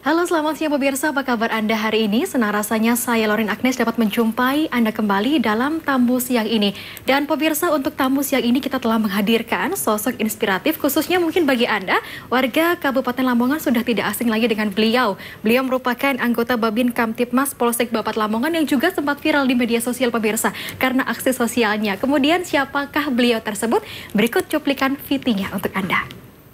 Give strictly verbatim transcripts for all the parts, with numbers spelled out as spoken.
Halo, selamat siang pemirsa, apa kabar Anda hari ini? Senang rasanya saya Lauren Agnes dapat menjumpai Anda kembali dalam tamu siang ini. Dan pemirsa, untuk tamu siang ini kita telah menghadirkan sosok inspiratif, khususnya mungkin bagi Anda, warga Kabupaten Lamongan sudah tidak asing lagi dengan beliau. Beliau merupakan anggota Babin Kamtipmas Polsek Babat Lamongan yang juga sempat viral di media sosial pemirsa karena aksi sosialnya. Kemudian siapakah beliau tersebut? Berikut cuplikan V T-nya untuk Anda.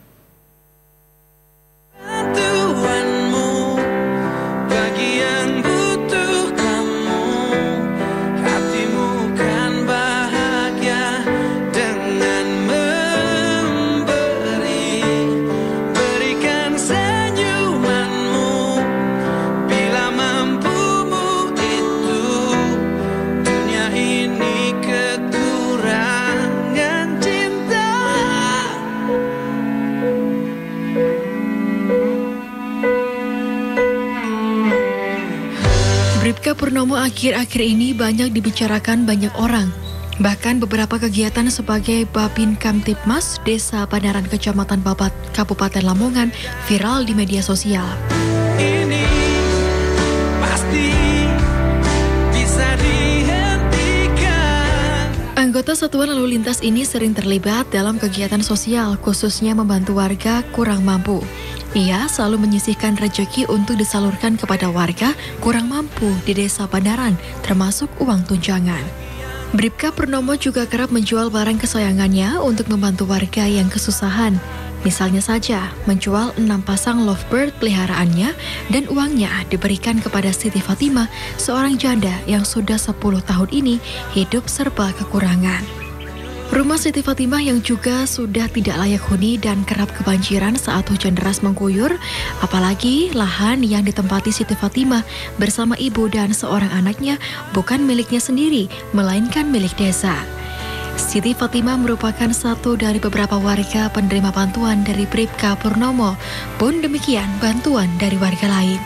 Bribka Purnomo akhir-akhir ini banyak dibicarakan banyak orang. Bahkan beberapa kegiatan sebagai Babin Kamtipmas Desa Padaran Kecamatan Babat, Kabupaten Lamongan viral di media sosial. Ini pasti bisa dihentikan. Anggota Satuan Lalu Lintas ini sering terlibat dalam kegiatan sosial, khususnya membantu warga kurang mampu. Ia selalu menyisihkan rejeki untuk disalurkan kepada warga kurang mampu di Desa Padaran, termasuk uang tunjangan. Bribka Purnomo juga kerap menjual barang kesayangannya untuk membantu warga yang kesusahan. Misalnya saja, menjual enam pasang lovebird peliharaannya dan uangnya diberikan kepada Siti Fatimah, seorang janda yang sudah sepuluh tahun ini hidup serba kekurangan. Rumah Siti Fatimah yang juga sudah tidak layak huni dan kerap kebanjiran saat hujan deras mengguyur, apalagi lahan yang ditempati Siti Fatimah bersama ibu dan seorang anaknya bukan miliknya sendiri, melainkan milik desa. Siti Fatimah merupakan satu dari beberapa warga penerima bantuan dari Bribka Purnomo, pun demikian bantuan dari warga lain.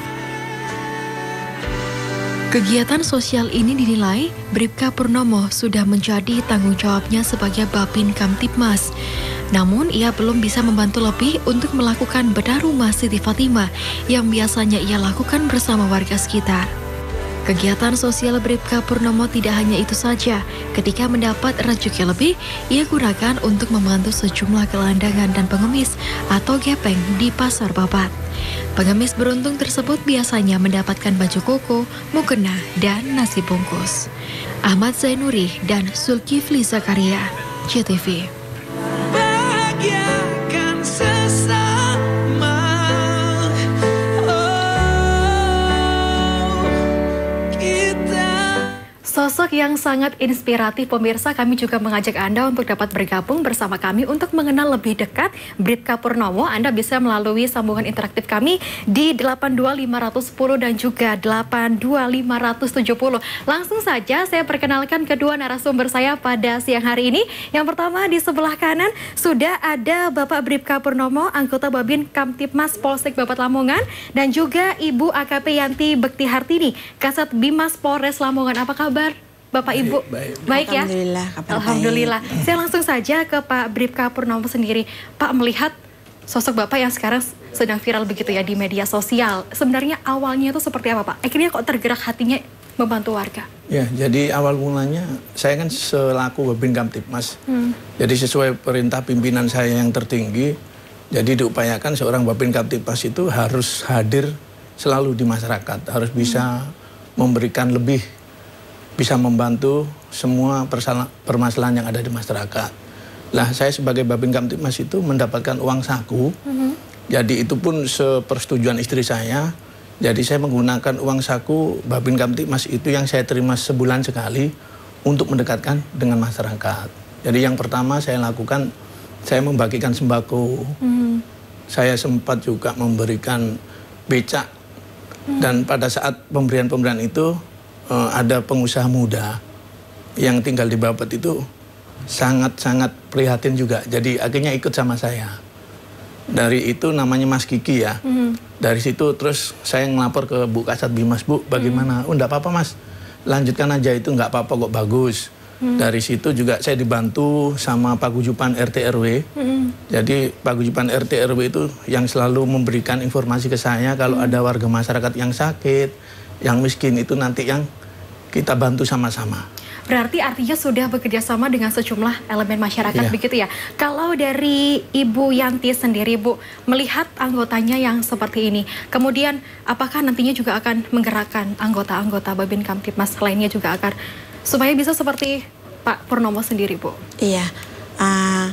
Kegiatan sosial ini dinilai Bribka Purnomo sudah menjadi tanggung jawabnya sebagai Babin Kamtipmas. Namun ia belum bisa membantu lebih untuk melakukan bedah rumah Siti Fatimah yang biasanya ia lakukan bersama warga sekitar. Kegiatan sosial Bribka Purnomo tidak hanya itu saja. Ketika mendapat rezeki lebih, ia gunakan untuk membantu sejumlah gelandangan dan pengemis atau gepeng di Pasar Babat. Pengemis beruntung tersebut biasanya mendapatkan baju koko, mukena, dan nasi bungkus. Ahmad Zainuri dan Zulkifli Zakaria, J T V. Sosok yang sangat inspiratif pemirsa, kami juga mengajak Anda untuk dapat bergabung bersama kami untuk mengenal lebih dekat Bribka Purnomo. Anda bisa melalui sambungan interaktif kami di delapan dua lima nol nol dan juga delapan dua lima tujuh nol. Langsung saja saya perkenalkan kedua narasumber saya pada siang hari ini. Yang pertama di sebelah kanan sudah ada Bapak Bribka Purnomo, anggota Babin Kamtipmas Polsek Babat Lamongan, dan juga Ibu A K P Yanti Bekti Hartini, Kasat Bimas Polres Lamongan. Apa kabar Bapak Ibu? Baik, baik. Baik ya? Alhamdulillah. Alhamdulillah. Baik. Saya langsung saja ke Pak Bribka Purnomo sendiri. Pak, melihat sosok Bapak yang sekarang sedang viral begitu ya di media sosial. Sebenarnya awalnya itu seperti apa Pak? Akhirnya kok tergerak hatinya membantu warga? Ya, jadi awal mulanya saya kan selaku Babin Kamtipmas. Hmm. Jadi sesuai perintah pimpinan saya yang tertinggi, jadi diupayakan seorang Babin Kamtipmas itu harus hadir selalu di masyarakat, harus bisa hmm. memberikan lebih, bisa membantu semua permasalahan yang ada di masyarakat. Lah, saya sebagai Babin Kamtipmas itu mendapatkan uang saku. Mm-hmm. Jadi itu pun sepersetujuan istri saya. Jadi saya menggunakan uang saku Babin Kamtipmas itu yang saya terima sebulan sekali untuk mendekatkan dengan masyarakat. Jadi yang pertama saya lakukan, saya membagikan sembako. Mm-hmm. Saya sempat juga memberikan becak. Mm-hmm. Dan pada saat pemberian-pemberian itu ada pengusaha muda yang tinggal di Babat itu sangat-sangat prihatin juga. Jadi akhirnya ikut sama saya. Dari itu namanya Mas Kiki ya. Mm. Dari situ terus saya ngelapor ke Bu Kasat Bimas, Bu, bagaimana? Mm. Oh, enggak apa-apa Mas, lanjutkan aja itu, enggak apa-apa kok, bagus. Hmm. Dari situ juga saya dibantu sama Paguyuban R T R W. Hmm. Jadi Paguyuban R T R W itu yang selalu memberikan informasi ke saya kalau hmm. ada warga masyarakat yang sakit, yang miskin itu nanti yang kita bantu sama-sama. Berarti artinya sudah bekerja sama dengan sejumlah elemen masyarakat yeah. begitu ya. Kalau dari Ibu Yanti sendiri, Bu, melihat anggotanya yang seperti ini, kemudian apakah nantinya juga akan menggerakkan anggota-anggota Babin Kamtipmas lainnya juga akan supaya bisa seperti Pak Purnomo sendiri, Bu? Iya, uh,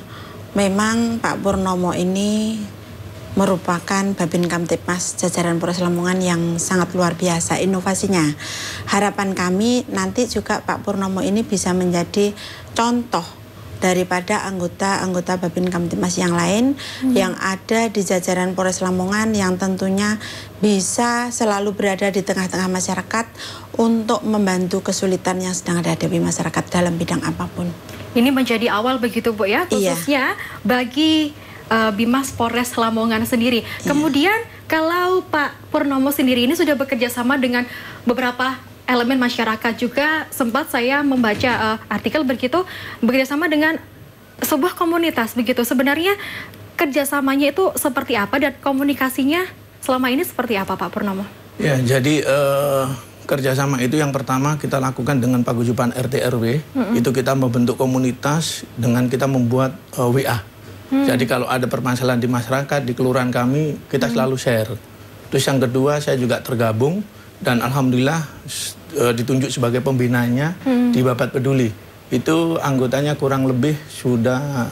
memang Pak Purnomo ini merupakan Babin Kamtipmas jajaran Polres Lamongan yang sangat luar biasa inovasinya. Harapan kami nanti juga Pak Purnomo ini bisa menjadi contoh daripada anggota-anggota Babin Kamtipmas yang lain hmm. yang ada di jajaran Polres Lamongan yang tentunya bisa selalu berada di tengah-tengah masyarakat untuk membantu kesulitan yang sedang dihadapi masyarakat dalam bidang apapun. Ini menjadi awal begitu, Bu, ya, khususnya iya. bagi Uh, Bimas Polres Lamongan sendiri. Yeah. Kemudian kalau Pak Purnomo sendiri ini sudah bekerja sama dengan beberapa elemen masyarakat juga, sempat saya membaca uh, artikel begitu, bekerja sama dengan sebuah komunitas begitu. Sebenarnya kerjasamanya itu seperti apa dan komunikasinya selama ini seperti apa, Pak Purnomo? Ya, jadi uh, kerjasama itu yang pertama kita lakukan dengan Paguyuban R T R W. Mm-hmm. Itu kita membentuk komunitas dengan kita membuat uh, W A. Hmm. Jadi kalau ada permasalahan di masyarakat, di kelurahan kami, kita hmm. selalu share. Terus yang kedua, saya juga tergabung dan alhamdulillah e, ditunjuk sebagai pembinanya hmm. di Babat Peduli. Itu anggotanya kurang lebih sudah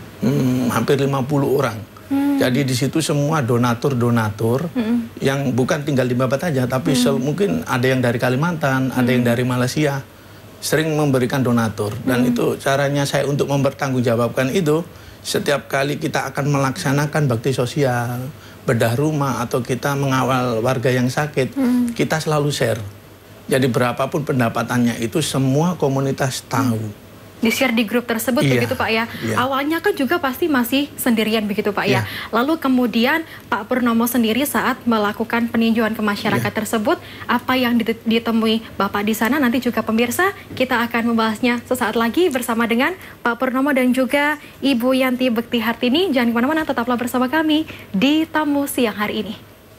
hmm, hampir lima puluh orang. Hmm. Jadi di situ semua donatur-donatur hmm. yang bukan tinggal di Babat aja, tapi hmm. mungkin ada yang dari Kalimantan, hmm. ada yang dari Malaysia, sering memberikan donatur. Dan hmm. itu caranya saya untuk mempertanggungjawabkan itu, setiap kali kita akan melaksanakan bakti sosial, bedah rumah, atau kita mengawal warga yang sakit, hmm. kita selalu share. Jadi berapapun pendapatannya itu semua komunitas tahu. Hmm. Di-share di grup tersebut iya. begitu, Pak, ya. Iya. Awalnya kan juga pasti masih sendirian begitu, Pak, iya. ya. Lalu kemudian Pak Purnomo sendiri saat melakukan peninjauan ke masyarakat iya. tersebut, apa yang ditemui Bapak di sana, nanti juga pemirsa kita akan membahasnya sesaat lagi bersama dengan Pak Purnomo dan juga Ibu Yanti Bekti Hartini. Jangan kemana-mana, tetaplah bersama kami di Tamu Siang hari ini.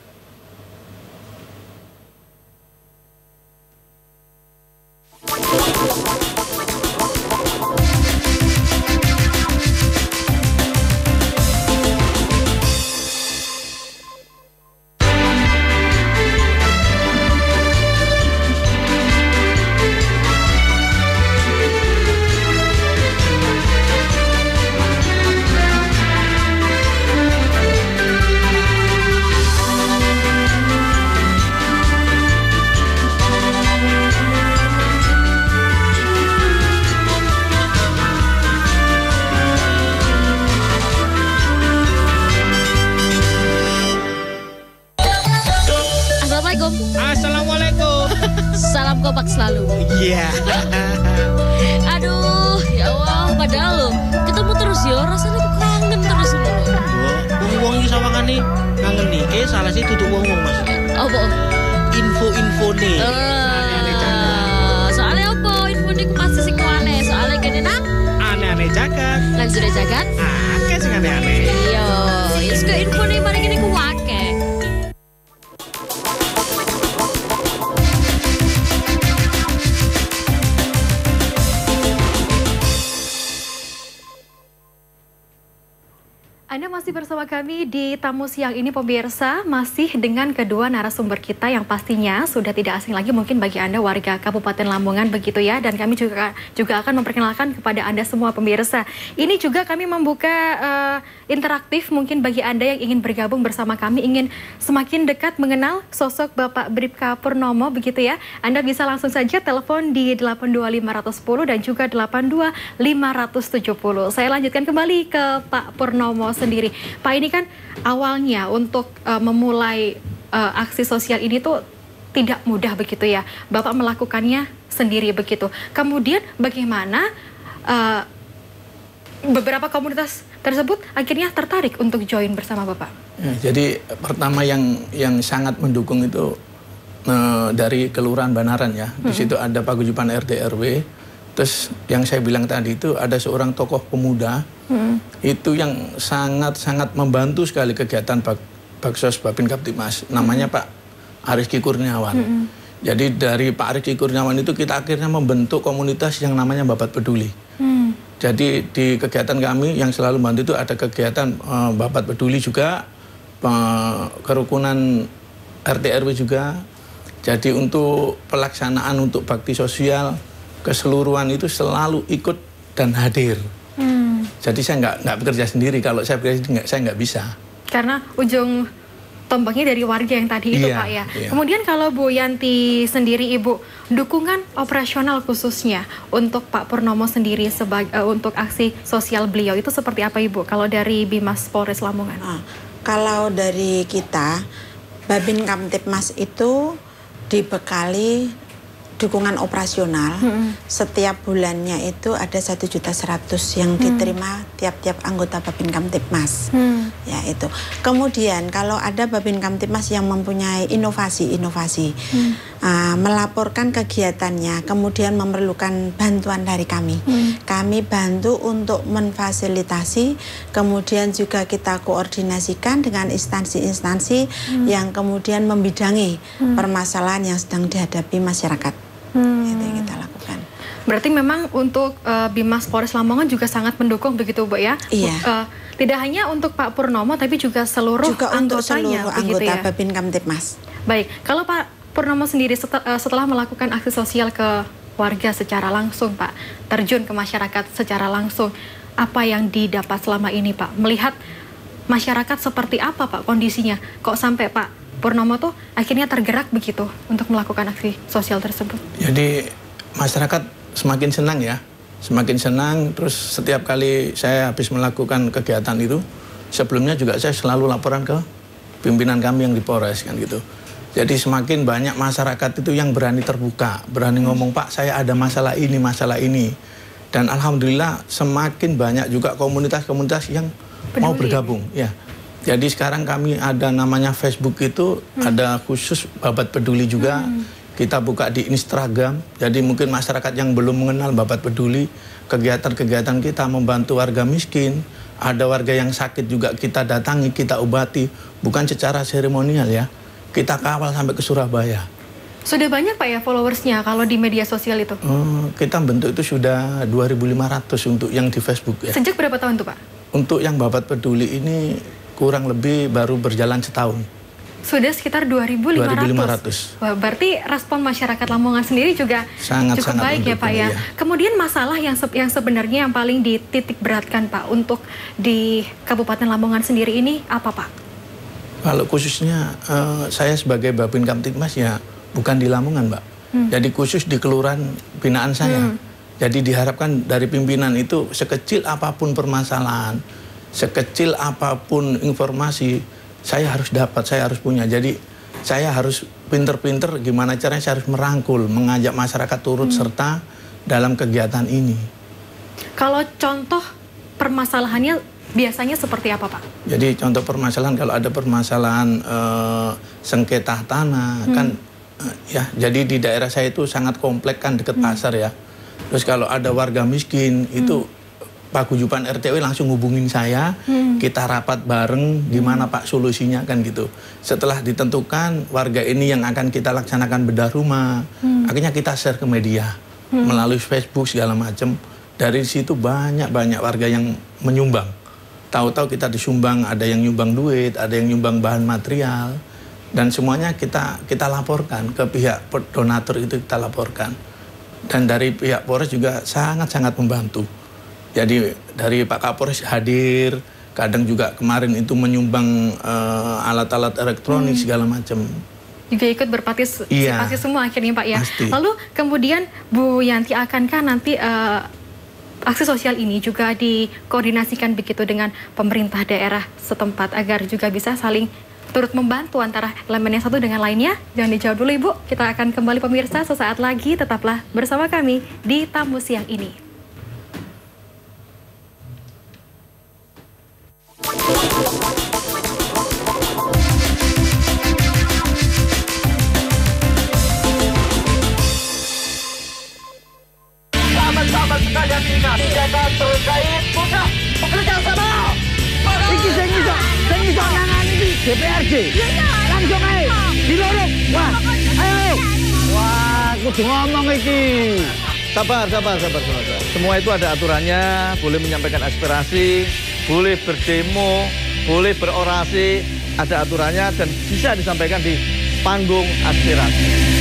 Assalamualaikum. Salam kompak selalu. Iya. Yeah. Aduh, ya Allah, padahal lo ketemu terus ya, rasanya tuh kangen terus lo. Wong-wong iki sawangane kangen nih. Eh salah sih tutup wong-wong, Mas. Oh, bohong. Info-info nih. Uh, soalnya apa? Info nih pasti sing aneh. Soalnya kene nang aneh-aneh jagat. Lan sudah jagat? Ah, kayak sing aneh-aneh. Iya, ya suka info nih mari kene ku wake. Anda masih bersama kami di Tamu Siang ini, pemirsa, masih dengan kedua narasumber kita yang pastinya sudah tidak asing lagi mungkin bagi Anda warga Kabupaten Lamongan begitu ya, dan kami juga juga akan memperkenalkan kepada Anda semua pemirsa. Ini juga kami membuka uh, interaktif mungkin bagi Anda yang ingin bergabung bersama kami, ingin semakin dekat mengenal sosok Bapak Bribka Purnomo begitu ya. Anda bisa langsung saja telepon di delapan dua lima satu nol dan juga delapan dua lima tujuh nol. Saya lanjutkan kembali ke Pak Purnomo sendiri. Pak, ini kan awalnya untuk uh, memulai uh, aksi sosial ini tuh tidak mudah begitu ya. Bapak melakukannya sendiri begitu. Kemudian bagaimana uh, beberapa komunitas tersebut akhirnya tertarik untuk join bersama Bapak? Ya, jadi pertama yang yang sangat mendukung itu uh, dari Kelurahan Banaran ya. Di hmm. situ ada Paguyuban R T R W Terus yang saya bilang tadi itu ada seorang tokoh pemuda hmm. itu yang sangat-sangat membantu sekali kegiatan Bak Baksos Babin Kamtipmas. Namanya hmm. Pak Ariski Kurniawan. Hmm. Jadi dari Pak Ariski Kurniawan itu kita akhirnya membentuk komunitas yang namanya Babat Peduli. Hmm. Jadi di kegiatan kami yang selalu membantu itu ada kegiatan uh, Babat Peduli juga, uh, kerukunan R T R W juga. Jadi untuk pelaksanaan untuk bakti sosial keseluruhan itu selalu ikut dan hadir. Hmm. Jadi saya nggak nggak bekerja sendiri. Kalau saya bekerja nggak, saya nggak bisa. Karena ujung tombaknya dari warga yang tadi itu, iya, Pak ya. Iya. Kemudian kalau Bu Yanti sendiri, Ibu, dukungan operasional khususnya untuk Pak Purnomo sendiri sebagai uh, untuk aksi sosial beliau itu seperti apa, Ibu? Kalau dari Bimas Polres Lamongan? Nah, kalau dari kita, Babin Kamtipmas itu dibekali dukungan operasional. Hmm. Setiap bulannya itu ada satu juta seratus yang diterima tiap-tiap hmm. anggota Babin Kamtipmas. Hmm. Ya itu. Kemudian kalau ada Babin Kamtipmas yang mempunyai inovasi-inovasi, hmm. uh, melaporkan kegiatannya, kemudian memerlukan bantuan dari kami. Hmm. Kami bantu untuk memfasilitasi, kemudian juga kita koordinasikan dengan instansi-instansi hmm. yang kemudian membidangi hmm. permasalahan yang sedang dihadapi masyarakat. Hmm. Itu yang kita lakukan. Berarti memang untuk uh, Bimas Polres Lamongan juga sangat mendukung begitu, Bu ya? Iya. Uh, tidak hanya untuk Pak Purnomo, tapi juga seluruh juga untuk anggotanya, seluruh anggota ya? Babin Kamtipmas. Baik, kalau Pak Purnomo sendiri setel, uh, setelah melakukan aksi sosial ke warga secara langsung, Pak, terjun ke masyarakat secara langsung, apa yang didapat selama ini, Pak? Melihat masyarakat seperti apa, Pak, kondisinya? Kok sampai Pak Purnomo tuh akhirnya tergerak begitu untuk melakukan aksi sosial tersebut? Jadi masyarakat semakin senang ya, semakin senang. Terus setiap kali saya habis melakukan kegiatan itu, sebelumnya juga saya selalu laporan ke pimpinan kami yang di Polres kan gitu. Jadi semakin banyak masyarakat itu yang berani terbuka, berani ngomong, Pak saya ada masalah ini, masalah ini. Dan alhamdulillah semakin banyak juga komunitas-komunitas yang peduli. Mau bergabung. Ya. Jadi sekarang kami ada namanya Facebook itu, hmm. ada khusus Babat Peduli juga. Hmm. Kita buka di Instagram. Jadi mungkin masyarakat yang belum mengenal Babat Peduli, kegiatan-kegiatan kita membantu warga miskin. Ada warga yang sakit juga kita datangi, kita obati. Bukan secara seremonial ya. Kita kawal sampai ke Surabaya. Sudah banyak Pak ya followersnya kalau di media sosial itu? Uh, kita bentuk itu sudah dua ribu lima ratus untuk yang di Facebook ya. Sejak berapa tahun tuh Pak? Untuk yang Babat Peduli ini kurang lebih baru berjalan setahun. Sudah sekitar dua ribu lima ratus. Wah, berarti respon masyarakat Lamongan sendiri juga sangat, cukup sangat baik ya Pak ya. ya. Kemudian masalah yang se yang sebenarnya yang paling dititik beratkan Pak untuk di Kabupaten Lamongan sendiri ini apa Pak? Kalau khususnya uh, saya sebagai Babin Kamtipmas ya bukan di Lamongan Mbak. Hmm. Jadi khusus di kelurahan binaan saya. Hmm. Jadi diharapkan dari pimpinan itu sekecil apapun permasalahan, sekecil apapun informasi, saya harus dapat, saya harus punya. Jadi saya harus pinter-pinter gimana caranya saya harus merangkul, mengajak masyarakat turut hmm. serta dalam kegiatan ini. Kalau contoh permasalahannya biasanya seperti apa Pak? Jadi contoh permasalahan, kalau ada permasalahan eh, sengketa tanah, hmm. kan eh, ya jadi di daerah saya itu sangat kompleks kan, dekat hmm. pasar ya. Terus kalau ada warga miskin, hmm. itu Paguyuban R T W langsung hubungin saya, hmm. kita rapat bareng gimana Pak solusinya kan gitu. Setelah ditentukan warga ini yang akan kita laksanakan bedah rumah, hmm. akhirnya kita share ke media hmm. melalui Facebook segala macam. Dari situ banyak-banyak warga yang menyumbang. Tahu-tahu kita disumbang, ada yang nyumbang duit, ada yang nyumbang bahan material, dan semuanya kita kita laporkan ke pihak donatur itu kita laporkan. Dan dari pihak Polres juga sangat-sangat membantu. Jadi dari Pak Kapolres hadir, kadang juga kemarin itu menyumbang alat-alat uh, elektronik hmm. segala macam. Juga ikut berpartisipasi iya, semua akhirnya Pak ya. Pasti. Lalu kemudian Bu Yanti akankah nanti uh, aksi sosial ini juga dikoordinasikan begitu dengan pemerintah daerah setempat agar juga bisa saling turut membantu antara elemen yang satu dengan lainnya? Jangan dijawab dulu Ibu, kita akan kembali pemirsa sesaat lagi, tetaplah bersama kami di Tamu Siang ini. D P R D. Langsung ae. Dilorong. Wah, ayo. Wah, kudu ngomong iki. Sabar, sabar, sabar, sabar. Semua itu ada aturannya, boleh menyampaikan aspirasi, boleh berdemo, boleh berorasi, ada aturannya dan bisa disampaikan di panggung aspirasi.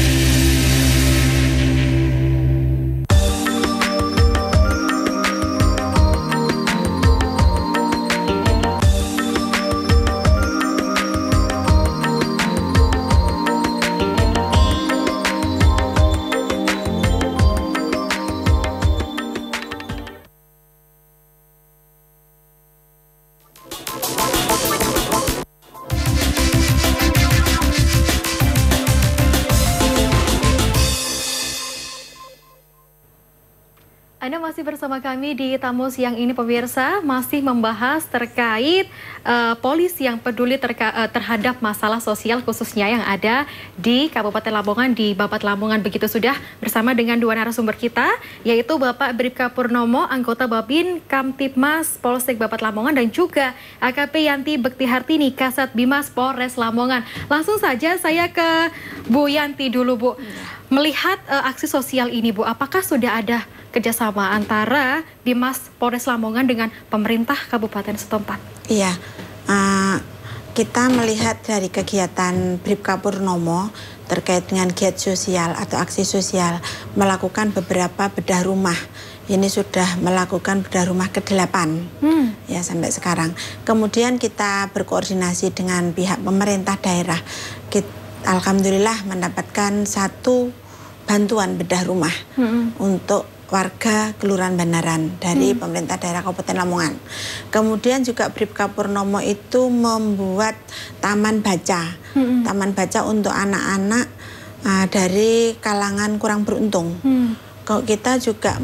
Anda masih bersama kami di Tamu Siang ini pemirsa, masih membahas terkait uh, polisi yang peduli terka, uh, terhadap masalah sosial khususnya yang ada di Kabupaten Lamongan, di Babat Lamongan. Begitu sudah bersama dengan dua narasumber kita, yaitu Bapak Bribka Purnomo, anggota Babin Kamtibmas Polsek Babat Lamongan, dan juga A K P Yanti Bektihartini, Kasat Bimas Polres Lamongan. Langsung saja saya ke Bu Yanti dulu, Bu. Melihat uh, aksi sosial ini, Bu, apakah sudah ada kerjasama antara Bimas Polres Lamongan dengan pemerintah kabupaten setempat? Iya, uh, kita melihat dari kegiatan Bribka Purnomo terkait dengan giat sosial atau aksi sosial, melakukan beberapa bedah rumah. Ini sudah melakukan bedah rumah kedelapan, hmm. ya sampai sekarang. Kemudian kita berkoordinasi dengan pihak pemerintah daerah. Kita, alhamdulillah mendapatkan satu bantuan bedah rumah hmm. untuk warga Kelurahan Banaran dari hmm. pemerintah daerah Kabupaten Lamongan. Kemudian juga Bribka Purnomo itu membuat taman baca, hmm. taman baca untuk anak-anak uh, dari kalangan kurang beruntung. Hmm. Kita juga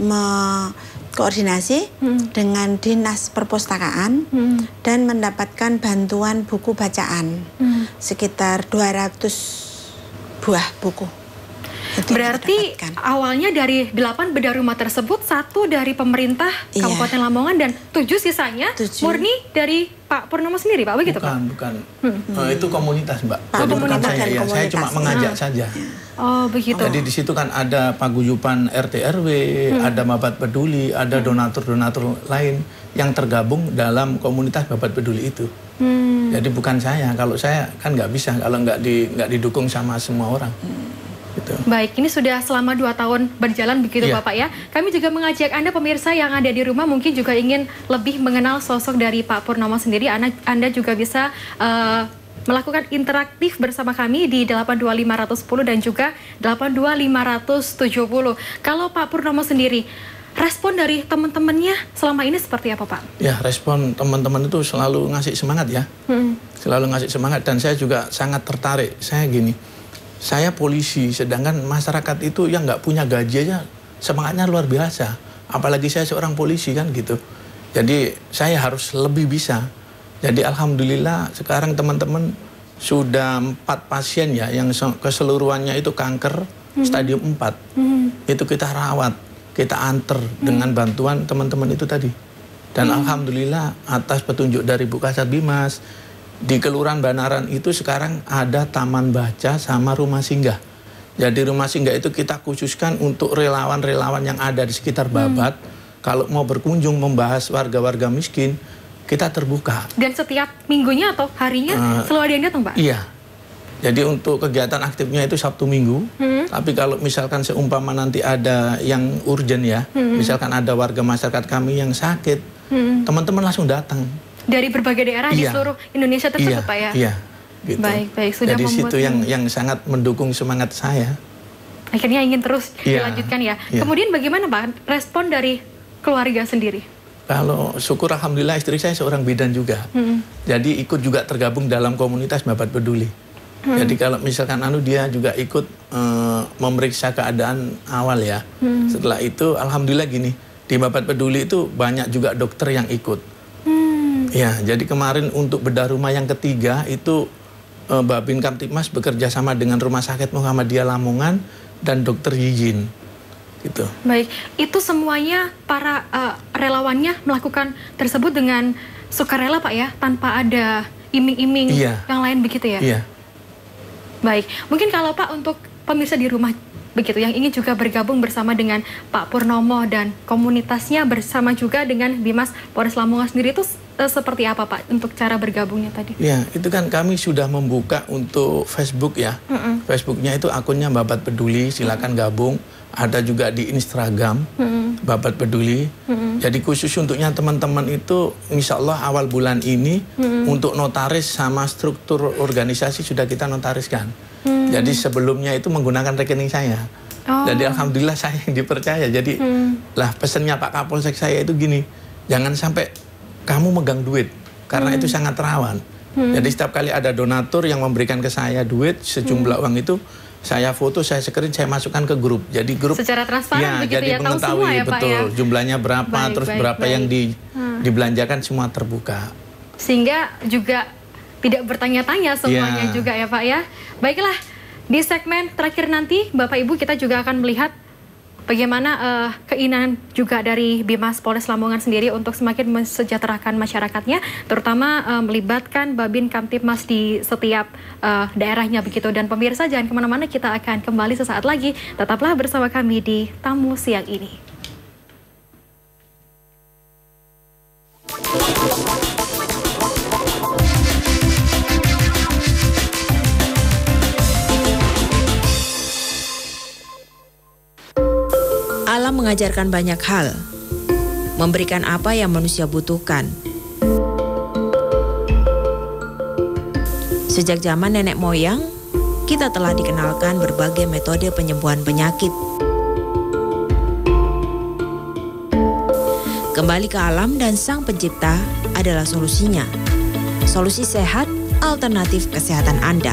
koordinasi hmm. dengan Dinas Perpustakaan hmm. dan mendapatkan bantuan buku bacaan hmm. sekitar dua ratus buah buku. Itu berarti awalnya dari delapan bedah rumah tersebut, satu dari pemerintah iya. Kabupaten Lamongan dan tujuh sisanya tujuh. murni dari Pak Purnomo sendiri, Pak, begitu, bukan, Pak? Bukan, bukan. Hmm. Uh, itu komunitas, Mbak. Pak, Jadi komunitas bukan saya, ya, komunitas. saya cuma mengajak hmm. saja. Oh, begitu. Jadi di situ kan ada paguyuban R T R W, hmm. ada Babat Peduli, ada donatur-donatur hmm. lain yang tergabung dalam komunitas Babat Peduli itu. Hmm. Jadi bukan saya. Kalau saya kan nggak bisa kalau nggak di nggak didukung sama semua orang. Hmm. Gitu. Baik, ini sudah selama dua tahun berjalan begitu yeah. Bapak ya. Kami juga mengajak Anda pemirsa yang ada di rumah mungkin juga ingin lebih mengenal sosok dari Pak Purnomo sendiri. Anda, anda juga bisa uh, melakukan interaktif bersama kami di delapan dua lima nol nol dan juga delapan dua lima tujuh nol. Kalau Pak Purnomo sendiri, respon dari teman-temannya selama ini seperti apa, Pak? Ya, respon teman-teman itu selalu ngasih semangat ya. Hmm. Selalu ngasih semangat dan saya juga sangat tertarik. Saya gini, saya polisi, sedangkan masyarakat itu yang nggak punya gaji aja semangatnya luar biasa. Apalagi saya seorang polisi kan gitu. Jadi saya harus lebih bisa. Jadi alhamdulillah sekarang teman-teman sudah empat pasien ya yang keseluruhannya itu kanker mm-hmm. stadium empat. Mm-hmm. Itu kita rawat, kita anter mm-hmm. dengan bantuan teman-teman itu tadi. Dan mm-hmm. alhamdulillah atas petunjuk dari Bu Kasat Bimas, di Kelurahan Banaran itu sekarang ada taman baca sama rumah singgah. Jadi rumah singgah itu kita khususkan untuk relawan-relawan yang ada di sekitar Babat. Hmm. Kalau mau berkunjung membahas warga-warga miskin, kita terbuka. Dan setiap minggunya atau harinya uh, selalu ada yang datang, Pak? Iya. Jadi untuk kegiatan aktifnya itu Sabtu Minggu. Hmm. Tapi kalau misalkan seumpama nanti ada yang urgent ya, hmm. misalkan ada warga masyarakat kami yang sakit, teman-teman hmm. langsung datang. Dari berbagai daerah iya. di seluruh Indonesia tersebut, iya. Pak ya? Iya. Gitu. Baik, baik. Sudah Jadi membuat situ yang, yang sangat mendukung semangat saya. Akhirnya ingin terus iya. dilanjutkan ya. Iya. Kemudian bagaimana, Pak, respon dari keluarga sendiri? Kalau syukur alhamdulillah istri saya seorang bidan juga. Hmm. Jadi ikut juga tergabung dalam komunitas Babat Peduli. Hmm. Jadi kalau misalkan anu dia juga ikut uh, memeriksa keadaan awal ya. Hmm. Setelah itu alhamdulillah gini, di Babat Peduli itu banyak juga dokter yang ikut. Ya, jadi kemarin untuk bedah rumah yang ketiga itu uh, Babin Kamtibmas bekerja sama dengan Rumah Sakit Muhammadiyah Lamongan dan Dokter Yijin, gitu. Baik, itu semuanya para uh, relawannya melakukan tersebut dengan sukarela, Pak ya, tanpa ada iming-iming Iya. yang lain begitu ya? Iya. Baik, mungkin kalau Pak untuk pemirsa di rumah begitu yang ingin juga bergabung bersama dengan Pak Purnomo dan komunitasnya bersama juga dengan Bimas Polres Lamongan sendiri itu eh, seperti apa Pak untuk cara bergabungnya tadi? Ya, itu kan kami sudah membuka untuk Facebook ya. Mm-mm. Facebooknya itu akunnya Babat Peduli, silakan gabung. Ada juga di Instagram, Mm-mm. Babat Peduli. Mm-mm. Jadi khusus untuknya teman-teman itu, insya Allah awal bulan ini Mm-mm. untuk notaris sama struktur organisasi sudah kita notariskan. Mm. Jadi sebelumnya itu menggunakan rekening saya. Oh. Jadi alhamdulillah saya yang dipercaya. Jadi Mm. lah pesannya Pak Kapolsek saya itu gini, jangan sampai kamu megang duit karena Mm. itu sangat rawan. Mm. Jadi setiap kali ada donatur yang memberikan ke saya duit sejumlah uang itu, saya foto, saya screen, saya masukkan ke grup. Jadi grup Secara transparan ya, begitu jadi ya, tahu mengetahui semua ya Pak betul ya. jumlahnya berapa, Baik, terus baik, berapa baik. yang di, Hmm. dibelanjakan semua terbuka. Sehingga juga tidak bertanya-tanya semuanya Ya. juga ya Pak ya. Baiklah, di segmen terakhir nanti Bapak Ibu kita juga akan melihat bagaimana uh, keinginan juga dari Bimas Polres Lamongan sendiri untuk semakin mensejahterakan masyarakatnya, terutama uh, melibatkan Babin Kamtibmas di setiap uh, daerahnya begitu. Dan pemirsa jangan kemana-mana, kita akan kembali sesaat lagi. Tetaplah bersama kami di Tamu Siang ini. Alam mengajarkan banyak hal, memberikan apa yang manusia butuhkan. Sejak zaman nenek moyang, kita telah dikenalkan berbagai metode penyembuhan penyakit. Kembali ke alam dan Sang Pencipta adalah solusinya. Solusi sehat, alternatif kesehatan Anda.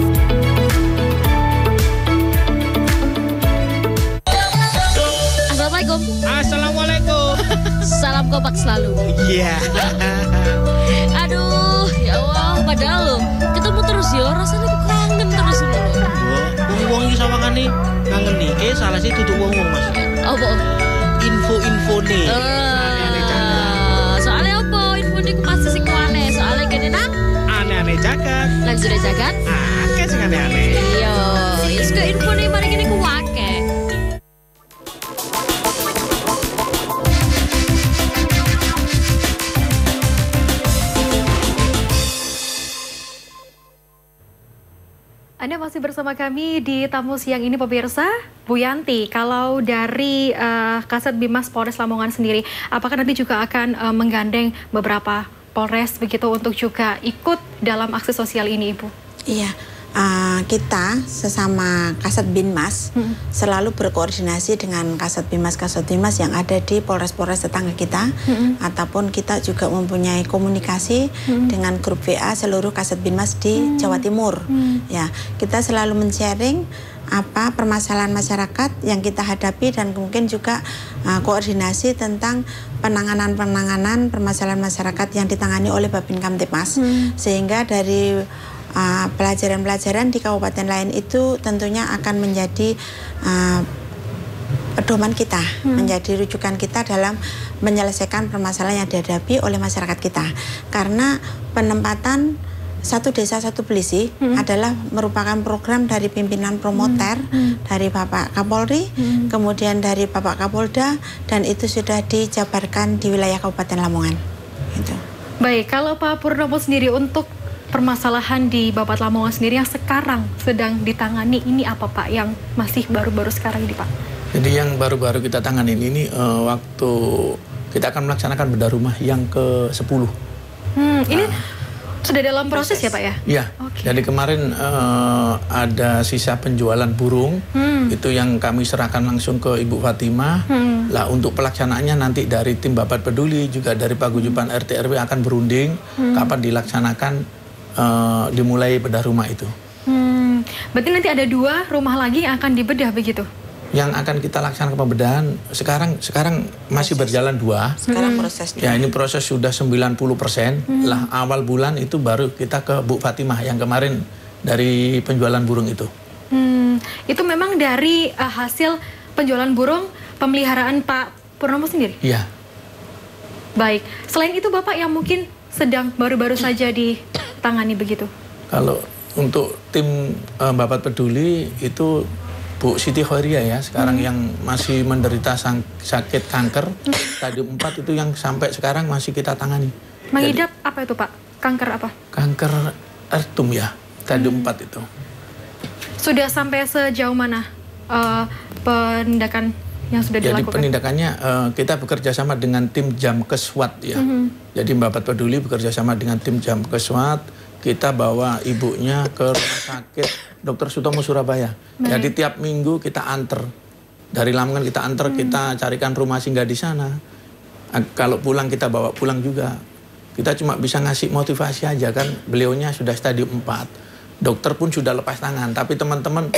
Assalamualaikum. Assalamualaikum. Salam kompak selalu. Iya. Aduh, ya Allah, padahal lo ketemu terus ya, rasanya kok kangen terus lo. Wong-wong iki sawangane kangen nih. Eh salah sih tutup wong-wong Mas. Apa? Info-info nih. Eh, soalnya apa? Info ini pasti sih kuane. Soalnya gini nak, Aneh-aneh jagat. lagi sudah jagat. Akeh sing aneh-aneh. Iya, ya suka info nih mari gini kuwake. Anda masih bersama kami di Tamu Siang ini pemirsa. Bu Yanti, kalau dari uh, Kasat Bimas Polres Lamongan sendiri, apakah nanti juga akan uh, menggandeng beberapa Polres begitu untuk juga ikut dalam aksi sosial ini, Ibu? Iya, uh, kita sesama Kasat Binmas Hmm. selalu berkoordinasi dengan Kasat Binmas Kasat Binmas yang ada di Polres-Polres tetangga kita, Hmm. ataupun kita juga mempunyai komunikasi Hmm. dengan grup W A seluruh Kasat Binmas di Jawa Timur. Hmm. Ya, kita selalu men-sharing apa permasalahan masyarakat yang kita hadapi dan mungkin juga uh, koordinasi tentang penanganan-penanganan permasalahan masyarakat yang ditangani oleh Babin Kamtibmas. Hmm. Sehingga dari uh, pelajaran-pelajaran di kabupaten lain itu tentunya akan menjadi uh, pedoman kita, Hmm. menjadi rujukan kita dalam menyelesaikan permasalahan yang dihadapi oleh masyarakat kita. Karena penempatan satu desa satu polisi Hmm. adalah merupakan program dari pimpinan promoter, Hmm. dari Bapak Kapolri, Hmm. kemudian dari Bapak Kapolda, dan itu sudah dijabarkan di wilayah Kabupaten Lamongan. Gitu. Baik, kalau Pak Purnomo sendiri untuk permasalahan di Babat Lamongan sendiri yang sekarang sedang ditangani, ini apa Pak yang masih baru-baru sekarang ini Pak? Jadi yang baru-baru kita tangani ini eh, waktu kita akan melaksanakan bedah rumah yang ke sepuluh. Hmm, ini sudah dalam proses, ya Pak ya? Iya. Oke. Jadi kemarin eh, ada sisa penjualan burung, Hmm. itu yang kami serahkan langsung ke Ibu Fatimah. Hmm. Lah untuk pelaksanaannya nanti dari tim Babat Peduli juga dari Paguyuban R T R W akan berunding Hmm. kapan dilaksanakan eh, dimulai bedah rumah itu. Hmm, berarti nanti ada dua rumah lagi yang akan dibedah begitu? Yang akan kita laksanakan pembedahan sekarang sekarang masih berjalan dua. Sekarang Hmm. prosesnya. Ya ini proses sudah sembilan puluh persen. Lah awal bulan itu baru kita ke Bu Fatimah yang kemarin dari penjualan burung itu. Hmm, itu memang dari uh, hasil penjualan burung pemeliharaan Pak Purnomo sendiri? Iya. Baik, selain itu Bapak yang mungkin sedang baru-baru saja di tangani begitu? Kalau untuk tim uh, Babat Peduli itu Bu Siti Khoiria ya, sekarang hmm. yang masih menderita sang, sakit kanker stadium empat itu yang sampai sekarang masih kita tangani. Mengidap Jadi, apa itu Pak? Kanker apa? Kanker ertum ya, stadium hmm. empat itu. Sudah sampai sejauh mana uh, penindakan yang sudah Jadi dilakukan? penindakannya uh, kita bekerja sama dengan tim Jamkeswat ya. Hmm. Jadi Babat Peduli bekerja sama dengan tim Jamkeswat. Kita bawa ibunya ke rumah sakit Dokter Sutomo Surabaya. Baik. Jadi tiap minggu kita anter. Dari Lamongan kita anter, hmm. kita carikan rumah singgah di sana. Kalau pulang kita bawa pulang juga. Kita cuma bisa ngasih motivasi aja kan. Beliaunya sudah stadium empat. Dokter pun sudah lepas tangan. Tapi teman-teman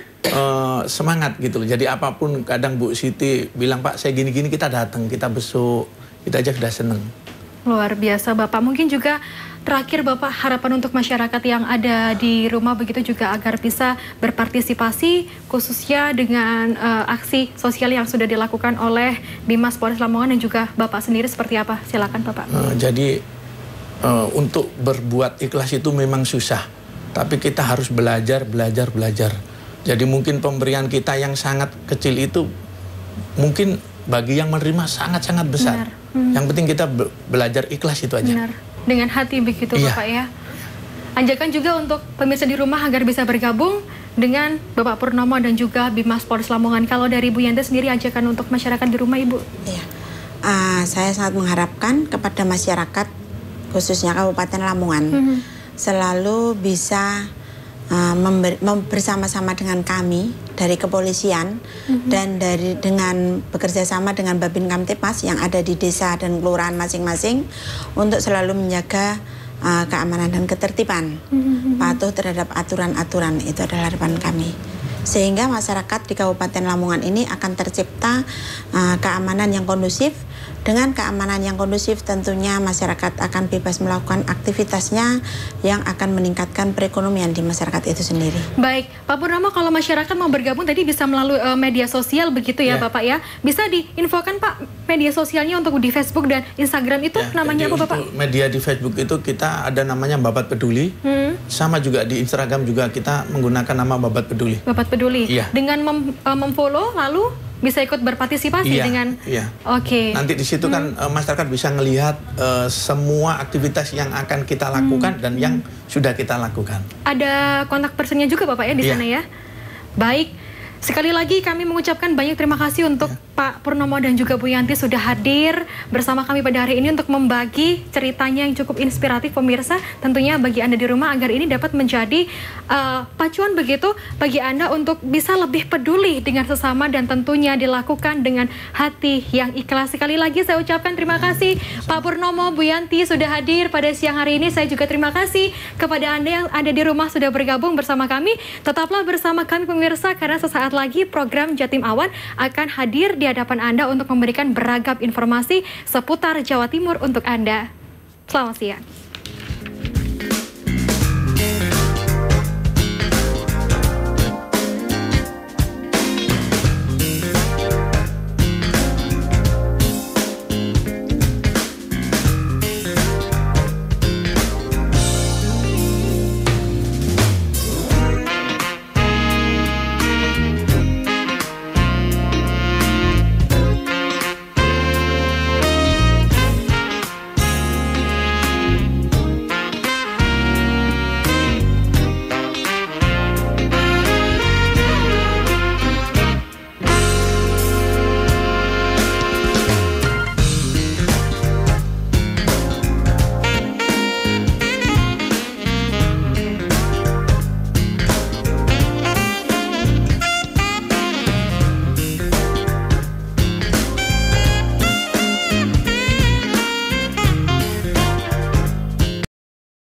uh, semangat gitu loh. Jadi apapun kadang Bu Siti bilang, Pak saya gini-gini, kita datang, kita besuk. Kita aja sudah seneng. Luar biasa Bapak. Mungkin juga terakhir Bapak, harapan untuk masyarakat yang ada di rumah begitu juga agar bisa berpartisipasi khususnya dengan uh, aksi sosial yang sudah dilakukan oleh Bimas Polres Lamongan dan juga Bapak sendiri seperti apa? Silakan Bapak. Uh, jadi uh, untuk berbuat ikhlas itu memang susah, tapi kita harus belajar, belajar, belajar. Jadi mungkin pemberian kita yang sangat kecil itu mungkin bagi yang menerima sangat-sangat besar. Hmm. Yang penting kita be belajar ikhlas itu aja. Benar. Dengan hati begitu iya. Bapak ya. Ajakan juga untuk pemirsa di rumah agar bisa bergabung dengan Bapak Purnomo dan juga Bimas Polres Lamongan. Kalau dari Bu Yanti sendiri ajakan untuk masyarakat di rumah Ibu? Iya. Uh, saya sangat mengharapkan kepada masyarakat khususnya Kabupaten Lamongan mm-hmm. selalu bisa uh, bersama-sama dengan kami dari kepolisian mm-hmm. dan dari dengan bekerja sama dengan Babin Kamtipmas yang ada di desa dan kelurahan masing-masing untuk selalu menjaga uh, keamanan dan ketertiban, mm-hmm. patuh terhadap aturan-aturan. Itu adalah harapan kami, sehingga masyarakat di Kabupaten Lamongan ini akan tercipta uh, keamanan yang kondusif. Dengan keamanan yang kondusif tentunya masyarakat akan bebas melakukan aktivitasnya yang akan meningkatkan perekonomian di masyarakat itu sendiri. Baik, Pak Purnomo, kalau masyarakat mau bergabung tadi bisa melalui uh, media sosial begitu ya, ya Bapak ya. Bisa diinfokan Pak media sosialnya untuk di Facebook dan Instagram itu ya, namanya apa Bapak? Untuk media di Facebook itu kita ada namanya Babat Peduli. Hmm. Sama juga di Instagram juga kita menggunakan nama Babat Peduli. Babat Peduli. Ya. Dengan mem uh, memfollow lalu bisa ikut berpartisipasi iya, dengan iya. Oke. Okay. Nanti di situ kan hmm. uh, masyarakat bisa melihat uh, semua aktivitas yang akan kita lakukan hmm. dan yang sudah kita lakukan. Ada kontak personnya juga Bapak ya di iya. sana ya. Baik. Sekali lagi kami mengucapkan banyak terima kasih untuk ya. Pak Purnomo dan juga Bu Yanti sudah hadir bersama kami pada hari ini untuk membagi ceritanya yang cukup inspiratif pemirsa. Tentunya bagi Anda di rumah agar ini dapat menjadi uh, pacuan begitu bagi Anda untuk bisa lebih peduli dengan sesama dan tentunya dilakukan dengan hati yang ikhlas. Sekali lagi saya ucapkan terima kasih Pak Purnomo, Bu Yanti sudah hadir pada siang hari ini. Saya juga terima kasih kepada Anda yang ada di rumah sudah bergabung bersama kami. Tetaplah bersama kami pemirsa karena sesaat lagi program Jatim Awan akan hadir di hadapan Anda untuk memberikan beragam informasi seputar Jawa Timur untuk Anda. Selamat siang.